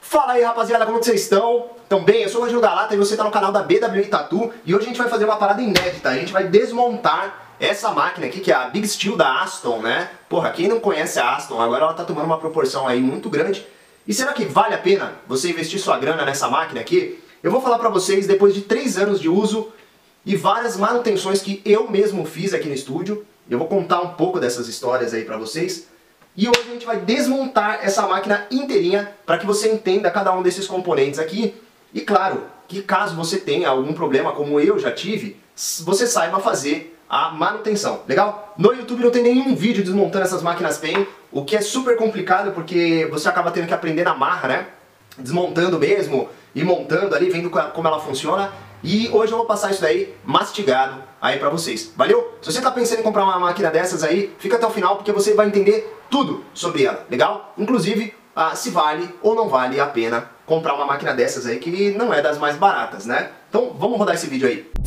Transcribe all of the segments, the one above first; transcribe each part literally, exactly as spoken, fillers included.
Fala aí, rapaziada, como que vocês estão? Tão bem? Eu sou o Rodrigo Galata e você está no canal da B W I Tattoo e hoje a gente vai fazer uma parada inédita. A gente vai desmontar essa máquina aqui, que é a Big Steel da Aston, né? Porra, quem não conhece a Aston, agora ela tá tomando uma proporção aí muito grande. E será que vale a pena você investir sua grana nessa máquina aqui? Eu vou falar pra vocês depois de três anos de uso e várias manutenções que eu mesmo fiz aqui no estúdio. Eu vou contar um pouco dessas histórias aí pra vocês. E hoje a gente vai desmontar essa máquina inteirinha para que você entenda cada um desses componentes aqui. E claro, que caso você tenha algum problema como eu já tive, você saiba fazer a manutenção, legal? No YouTube não tem nenhum vídeo desmontando essas máquinas Pen, o que é super complicado porque você acaba tendo que aprender na marra, né? Desmontando mesmo e montando ali, vendo como ela funciona. E hoje eu vou passar isso daí mastigado aí pra vocês, valeu? Se você tá pensando em comprar uma máquina dessas aí, fica até o final porque você vai entender tudo sobre ela, legal? Inclusive, ah, se vale ou não vale a pena comprar uma máquina dessas aí que não é das mais baratas, né? Então vamos rodar esse vídeo aí.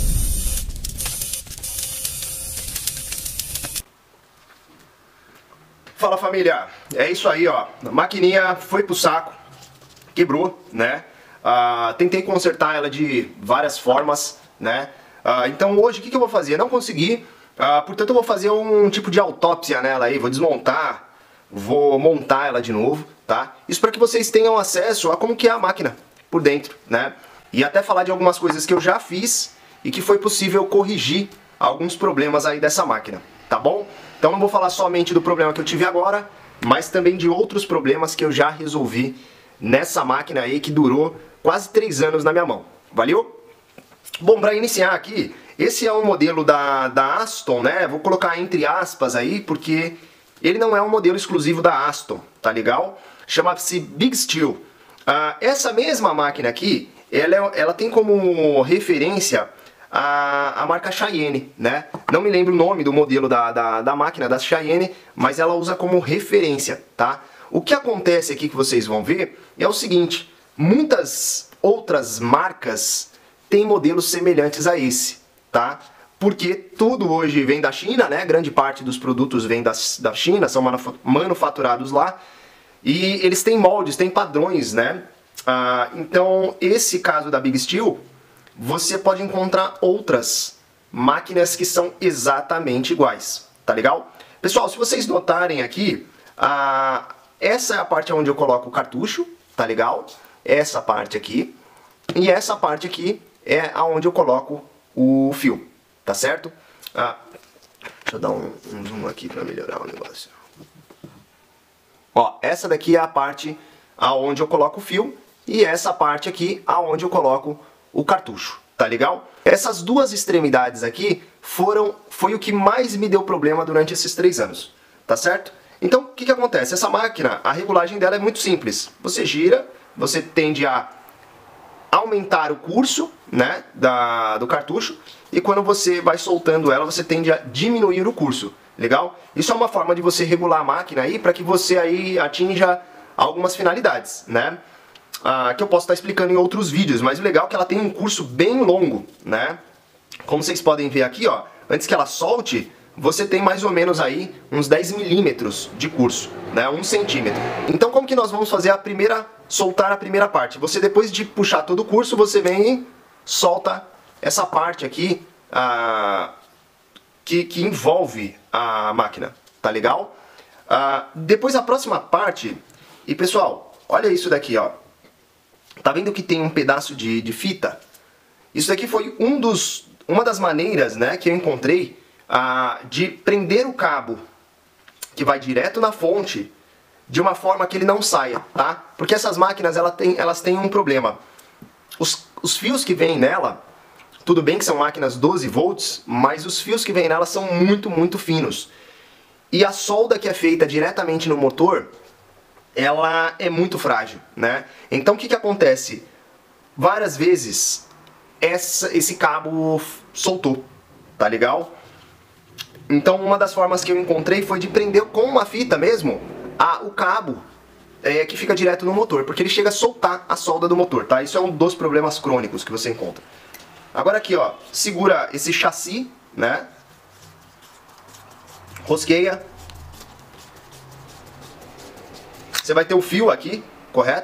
Fala família, é isso aí ó, a maquininha foi pro saco, quebrou, né? Uh, tentei consertar ela de várias formas, né? Uh, então hoje o que, que eu vou fazer? Não consegui, uh, portanto eu vou fazer um tipo de autópsia nela aí, vou desmontar, vou montar ela de novo, tá? Isso para que vocês tenham acesso a como que é a máquina por dentro, né? E até falar de algumas coisas que eu já fiz e que foi possível corrigir alguns problemas aí dessa máquina, tá bom? Então não vou falar somente do problema que eu tive agora, mas também de outros problemas que eu já resolvi nessa máquina aí que durou quase três anos na minha mão, valeu? Bom, para iniciar aqui, esse é um modelo da, da Aston, né? Vou colocar entre aspas aí, porque ele não é um modelo exclusivo da Aston, tá legal? Chama-se Big Steel. Ah, essa mesma máquina aqui, ela, é, ela tem como referência a, a marca Cheyenne, né? Não me lembro o nome do modelo da, da, da máquina, da Cheyenne, mas ela usa como referência, tá? O que acontece aqui que vocês vão ver é o seguinte, muitas outras marcas têm modelos semelhantes a esse, tá? Porque tudo hoje vem da China, né? Grande parte dos produtos vem da, da China, são manufaturados lá, e eles têm moldes, têm padrões, né? Ah, então, esse caso da Big Steel, você pode encontrar outras máquinas que são exatamente iguais, tá legal? Pessoal, se vocês notarem aqui, a... essa é a parte onde eu coloco o cartucho, tá legal? Essa parte aqui. E essa parte aqui é aonde eu coloco o fio, tá certo? Ah, deixa eu dar um, um zoom aqui para melhorar o negócio. Ó, essa daqui é a parte aonde eu coloco o fio e essa parte aqui aonde eu coloco o cartucho, tá legal? Essas duas extremidades aqui foram, foi o que mais me deu problema durante esses três anos, tá certo? Então, o que, que acontece? Essa máquina, a regulagem dela é muito simples. Você gira, você tende a aumentar o curso, né, da, do cartucho, e quando você vai soltando ela, você tende a diminuir o curso, legal? Isso é uma forma de você regular a máquina aí, para que você aí atinja algumas finalidades, né? Ah, que eu posso estar explicando em outros vídeos, mas o legal é que ela tem um curso bem longo, né? Como vocês podem ver aqui, ó, antes que ela solte, você tem mais ou menos aí uns dez milímetros de curso, né, um centímetro. Então como que nós vamos fazer a primeira, soltar a primeira parte? Você depois de puxar todo o curso, você vem e solta essa parte aqui ah, que, que envolve a máquina, tá legal? Ah, depois a próxima parte, e pessoal, olha isso daqui, ó. Tá vendo que tem um pedaço de, de fita? Isso daqui foi um dos, uma das maneiras, né, que eu encontrei Ah, de prender o cabo que vai direto na fonte de uma forma que ele não saia, tá? Porque essas máquinas ela tem, elas têm um problema. Os, os fios que vêm nela, tudo bem que são máquinas doze volts, mas os fios que vêm nela são muito, muito finos. E a solda que é feita diretamente no motor, ela é muito frágil, né? Então o que, que acontece? Várias vezes essa, esse cabo soltou, tá legal? Então uma das formas que eu encontrei foi de prender com uma fita mesmo a, o cabo é, que fica direto no motor, porque ele chega a soltar a solda do motor, tá? Isso é um dos problemas crônicos que você encontra. Agora aqui, ó, segura esse chassi, né? Rosqueia. Você vai ter o fio aqui, correto?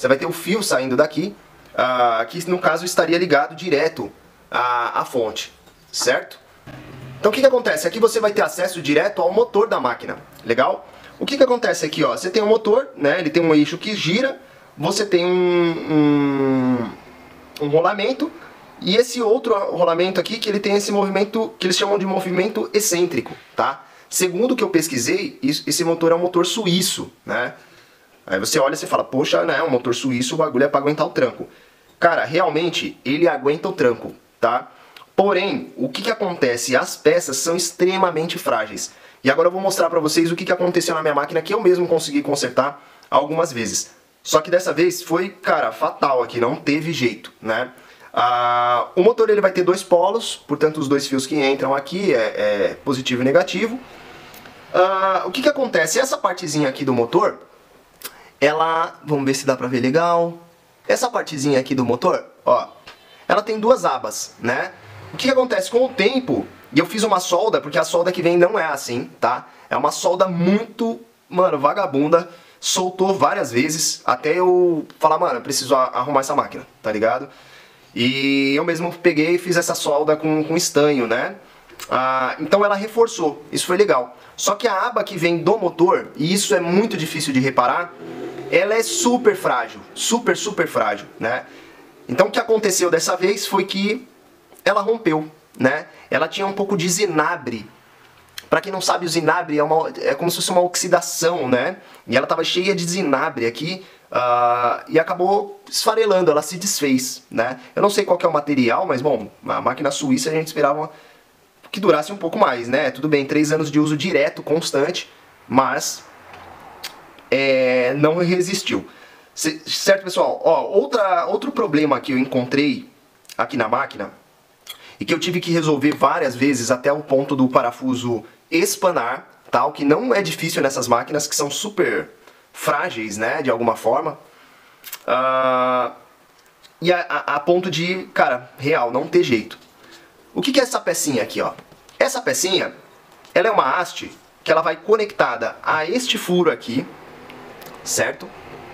Você vai ter o fio saindo daqui, uh, que no caso estaria ligado direto à, à fonte, certo? Então o que que acontece? Aqui você vai ter acesso direto ao motor da máquina, legal? O que que acontece aqui, ó? Você tem um motor, né? Ele tem um eixo que gira, você tem um, um, um rolamento, e esse outro rolamento aqui, que ele tem esse movimento, que eles chamam de movimento excêntrico, tá? Segundo o que eu pesquisei, esse motor é um motor suíço, né? Aí você olha e você fala, poxa, né, um motor suíço, o bagulho é para aguentar o tranco. Cara, realmente, ele aguenta o tranco, tá? Porém, o que que acontece? As peças são extremamente frágeis. E agora eu vou mostrar para vocês o que que aconteceu na minha máquina, que eu mesmo consegui consertar algumas vezes. Só que dessa vez foi, cara, fatal aqui, não teve jeito, né? Ah, o motor ele vai ter dois polos, portanto os dois fios que entram aqui é, é positivo e negativo. Ah, o que que acontece? Essa partezinha aqui do motor, ela, vamos ver se dá pra ver legal. Essa partezinha aqui do motor, ó, ela tem duas abas, né? O que que acontece? Com o tempo, e eu fiz uma solda, porque a solda que vem não é assim, tá? É uma solda muito, mano, vagabunda. Soltou várias vezes, até eu falar, mano, eu preciso arrumar essa máquina, tá ligado? E eu mesmo peguei e fiz essa solda com, com estanho, né? Ah, então ela reforçou, isso foi legal. Só que a aba que vem do motor, e isso é muito difícil de reparar, ela é super frágil, super, super frágil, né? Então o que aconteceu dessa vez foi que ela rompeu, né? Ela tinha um pouco de zinabre. Pra quem não sabe, o zinabre é, uma, é como se fosse uma oxidação, né? E ela tava cheia de zinabre aqui, uh, e acabou esfarelando, ela se desfez, né? Eu não sei qual que é o material, mas bom, a máquina suíça a gente esperava que durasse um pouco mais, né? Tudo bem, três anos de uso direto, constante, mas é, não resistiu. Certo, pessoal? Ó, outra, outro problema que eu encontrei aqui na máquina, e que eu tive que resolver várias vezes até o ponto do parafuso espanar, tal, que não é difícil nessas máquinas que são super frágeis, né, de alguma forma. Uh, e a, a, a ponto de, cara, real, não ter jeito. O que que é essa pecinha aqui, ó? Essa pecinha, ela é uma haste que ela vai conectada a este furo aqui, certo?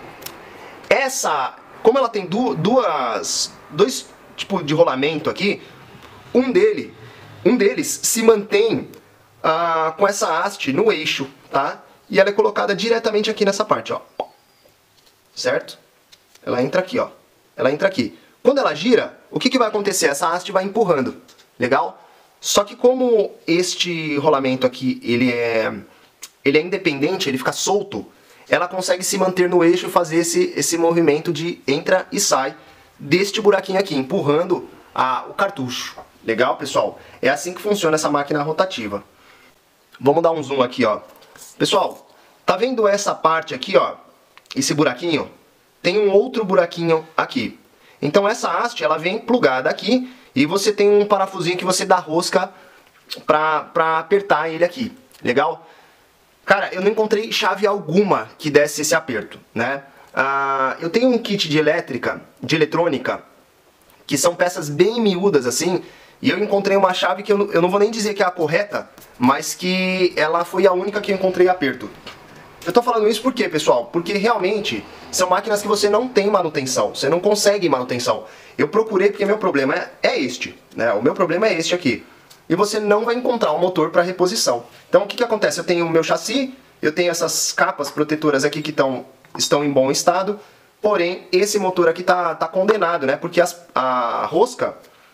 Essa, como ela tem du duas, dois tipos de rolamento aqui, um, dele, um deles se mantém ah, com essa haste no eixo, tá? E ela é colocada diretamente aqui nessa parte, ó. Certo? Ela entra aqui, ó. Ela entra aqui. Quando ela gira, o que que vai acontecer? Essa haste vai empurrando. Legal? Só que como este rolamento aqui, ele é, ele é independente, ele fica solto, ela consegue se manter no eixo e fazer esse, esse movimento de entra e sai deste buraquinho aqui, empurrando a, o cartucho. Legal, pessoal? É assim que funciona essa máquina rotativa. Vamos dar um zoom aqui, ó. Pessoal, tá vendo essa parte aqui, ó? Esse buraquinho? Tem um outro buraquinho aqui. Então essa haste, ela vem plugada aqui e você tem um parafusinho que você dá rosca pra, pra apertar ele aqui. Legal? Cara, eu não encontrei chave alguma que desse esse aperto, né? Ah, eu tenho um kit de elétrica, de eletrônica, que são peças bem miúdas assim, e eu encontrei uma chave que eu não, eu não vou nem dizer que é a correta, mas que ela foi a única que eu encontrei aperto. Eu tô falando isso por quê, pessoal? Porque realmente são máquinas que você não tem manutenção, você não consegue manutenção. Eu procurei porque meu problema é, é este, né? O meu problema é este aqui. E você não vai encontrar um motor para reposição. Então o que que acontece? Eu tenho o meu chassi, eu tenho essas capas protetoras aqui que tão, estão em bom estado, porém esse motor aqui tá, tá condenado, né? Porque as, a rosca,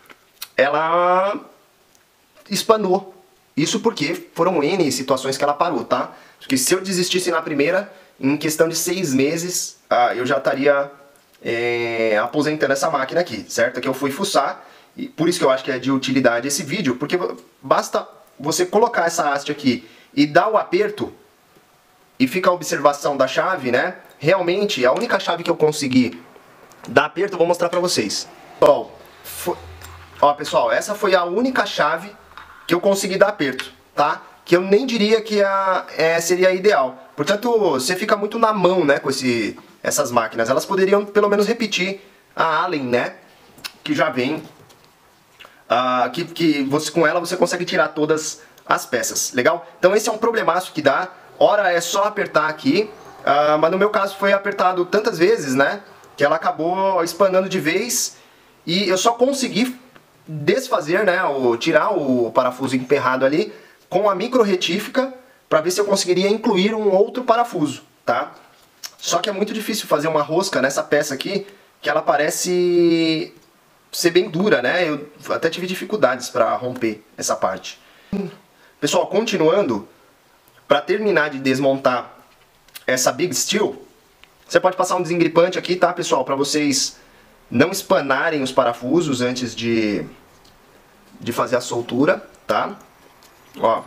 ela espanou. Isso porque foram N situações que ela parou, tá? Porque se eu desistisse na primeira, em questão de seis meses, ah, eu já estaria é, aposentando essa máquina aqui, certo? Que eu fui fuçar. E por isso que eu acho que é de utilidade esse vídeo, porque basta você colocar essa haste aqui e dar o aperto e fica a observação da chave, né? Realmente, a única chave que eu consegui dar aperto, eu vou mostrar pra vocês. Ó, foi... Ó, pessoal, essa foi a única chave que eu consegui dar aperto, tá? Que eu nem diria que a, é, seria ideal. Portanto, você fica muito na mão, né, com esse, essas máquinas. Elas poderiam, pelo menos, repetir a Allen, né? Que já vem... Uh, que, que você, com ela você consegue tirar todas as peças, legal? Então esse é um problemaço que dá. Ora é só apertar aqui, uh, mas no meu caso foi apertado tantas vezes, né? que ela acabou espanando de vez e eu só consegui desfazer, né, o, tirar o parafuso emperrado ali com a micro retífica para ver se eu conseguiria incluir um outro parafuso, tá? Só que é muito difícil fazer uma rosca nessa peça aqui, que ela parece ser bem dura, né? Eu até tive dificuldades para romper essa parte. Pessoal, continuando, para terminar de desmontar essa Big Steel, você pode passar um desengripante aqui, tá, pessoal? Para vocês não espanarem os parafusos antes de, de fazer a soltura, tá? Ó.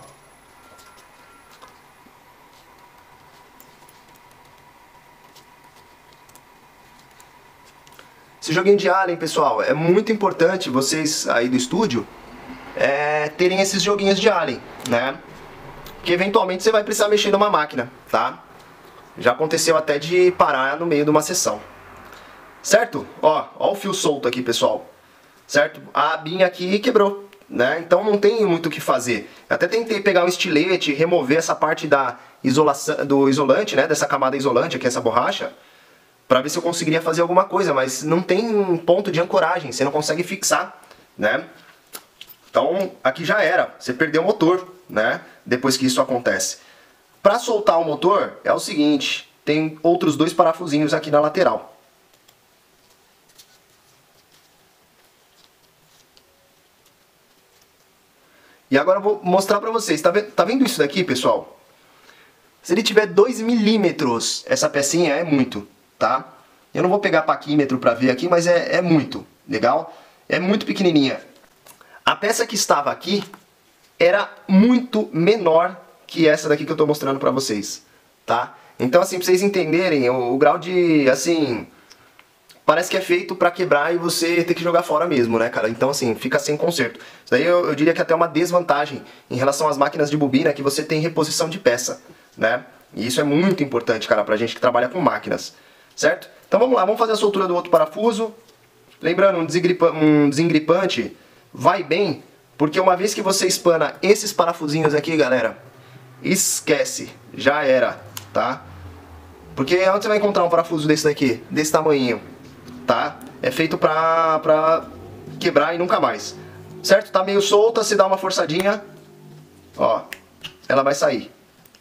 Esse joguinho de Allen, pessoal, é muito importante vocês aí do estúdio é, terem esses joguinhos de Allen, né? Porque eventualmente você vai precisar mexer numa máquina, tá? Já aconteceu até de parar no meio de uma sessão. Certo? Ó, ó o fio solto aqui, pessoal. Certo? A abinha aqui quebrou, né? Então não tem muito o que fazer. Eu até tentei pegar um estilete, remover essa parte da isolação, do isolante, né? Dessa camada isolante aqui, essa borracha, para ver se eu conseguiria fazer alguma coisa, mas não tem um ponto de ancoragem, você não consegue fixar, né? Então aqui já era, você perdeu o motor, né? Depois que isso acontece. Para soltar o motor é o seguinte, tem outros dois parafusinhos aqui na lateral. E agora eu vou mostrar para vocês, tá vendo, tá vendo isso daqui, pessoal? Se ele tiver dois milímetros, essa pecinha é muito, tá? Eu não vou pegar paquímetro para ver aqui, mas é, é muito, legal? É muito pequenininha. A peça que estava aqui era muito menor que essa daqui que eu estou mostrando para vocês, tá? Então, assim, para vocês entenderem, o, o grau de, assim, parece que é feito para quebrar e você ter que jogar fora mesmo, né, cara? Então, assim, fica sem conserto. Isso daí eu, eu diria que é até uma desvantagem em relação às máquinas de bobina, que você tem reposição de peça, né? E isso é muito importante, cara, pra gente que trabalha com máquinas, certo? Então vamos lá, vamos fazer a soltura do outro parafuso. Lembrando, um, desengripa um desengripante vai bem, porque uma vez que você espana esses parafusinhos aqui, galera, esquece, já era, tá? Porque onde você vai encontrar um parafuso desse daqui, desse tamanhinho, tá? É feito pra, pra quebrar e nunca mais, certo? Tá meio solta, se dá uma forçadinha, ó, ela vai sair.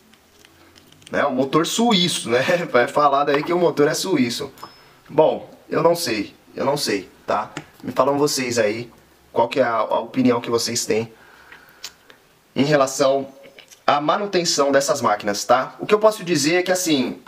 Né, o motor suíço, né? Vai falar daí que o motor é suíço. Bom, eu não sei, eu não sei, tá? Me falam vocês aí, qual que é a, a opinião que vocês têm em relação à manutenção dessas máquinas, tá? O que eu posso dizer é que, assim,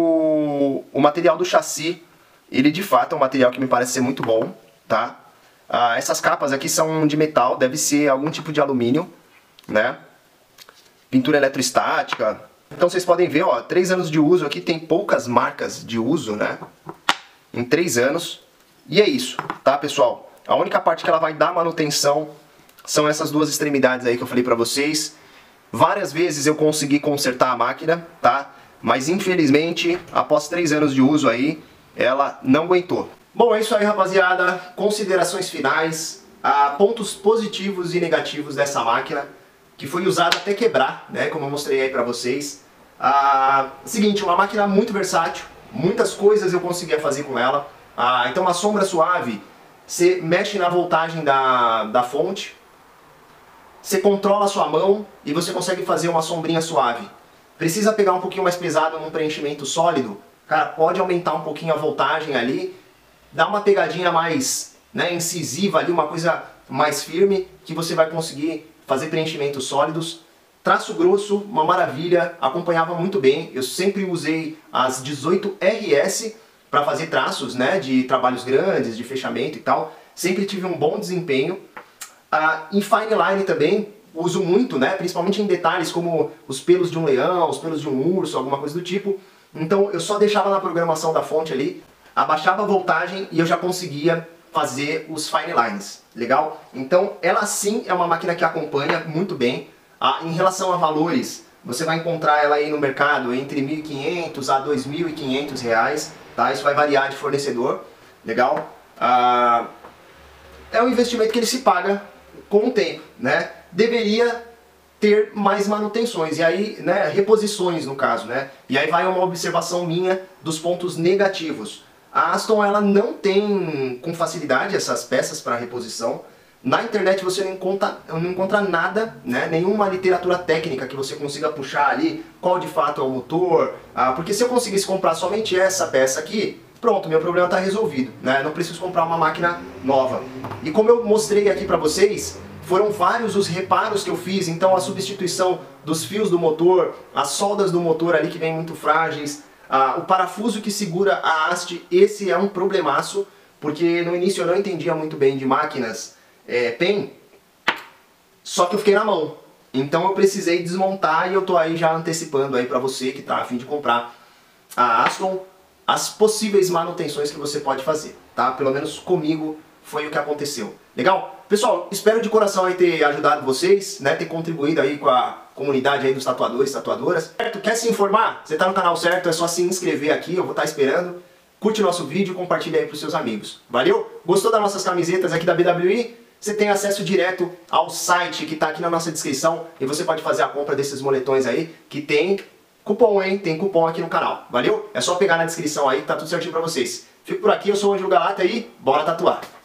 o, o material do chassi, ele de fato é um material que me parece ser muito bom, tá? Ah, essas capas aqui são de metal, deve ser algum tipo de alumínio, né? Pintura eletrostática. Então vocês podem ver, ó, três anos de uso aqui, tem poucas marcas de uso, né? Em três anos. E é isso, tá, pessoal? A única parte que ela vai dar manutenção são essas duas extremidades aí que eu falei pra vocês. Várias vezes eu consegui consertar a máquina, tá? Mas infelizmente, após três anos de uso aí, ela não aguentou. Bom, é isso aí, rapaziada. Considerações finais, ah, pontos positivos e negativos dessa máquina, que foi usada até quebrar, né? Como eu mostrei aí pra vocês. Ah, seguinte, uma máquina muito versátil, muitas coisas eu conseguia fazer com ela. Ah, então uma sombra suave, você mexe na voltagem da, da fonte, você controla a sua mão e você consegue fazer uma sombrinha suave. Precisa pegar um pouquinho mais pesado num preenchimento sólido, cara, pode aumentar um pouquinho a voltagem ali, dá uma pegadinha mais, né, incisiva ali, uma coisa mais firme, que você vai conseguir fazer preenchimentos sólidos. Traço grosso, uma maravilha, acompanhava muito bem. Eu sempre usei as dezoito R S para fazer traços, né, de trabalhos grandes, de fechamento e tal. Sempre tive um bom desempenho. Ah, em fine line também uso muito, né, principalmente em detalhes como os pelos de um leão, os pelos de um urso, alguma coisa do tipo. Então eu só deixava na programação da fonte ali, abaixava a voltagem e eu já conseguia fazer os fine lines, legal? Então ela sim é uma máquina que acompanha muito bem. Ah, em relação a valores, você vai encontrar ela aí no mercado entre mil e quinhentos a dois mil e quinhentos reais, tá? Isso vai variar de fornecedor, legal? Ah, é um investimento que ele se paga com o tempo, né? Deveria ter mais manutenções, e aí, né, reposições no caso, né? E aí vai uma observação minha dos pontos negativos. A Aston ela não tem com facilidade essas peças para reposição. Na internet você não encontra, não encontra nada, né? Nenhuma literatura técnica que você consiga puxar ali qual de fato é o motor, ah, porque se eu conseguisse comprar somente essa peça aqui, pronto, meu problema está resolvido, né? Não preciso comprar uma máquina nova. E como eu mostrei aqui para vocês, foram vários os reparos que eu fiz, então a substituição dos fios do motor, as soldas do motor ali que vêm muito frágeis, ah, o parafuso que segura a haste, esse é um problemaço, porque no início eu não entendia muito bem de máquinas É, P E M, só que eu fiquei na mão, então eu precisei desmontar e eu tô aí já antecipando aí para você que tá a fim de comprar a Aston, as possíveis manutenções que você pode fazer, tá? Pelo menos comigo foi o que aconteceu. Legal? Pessoal, espero de coração aí ter ajudado vocês, né? Ter contribuído aí com a comunidade aí dos tatuadores e tatuadoras. Certo? Quer se informar? Você tá no canal certo, é só se inscrever aqui, eu vou estar esperando. Curte o nosso vídeo e compartilha aí pros seus amigos. Valeu? Gostou das nossas camisetas aqui da B W I? Você tem acesso direto ao site que está aqui na nossa descrição e você pode fazer a compra desses moletões aí, que tem cupom, hein? Tem cupom aqui no canal. Valeu? É só pegar na descrição aí que tá tudo certinho pra vocês. Fico por aqui, eu sou o Ângelo Galata e bora tatuar!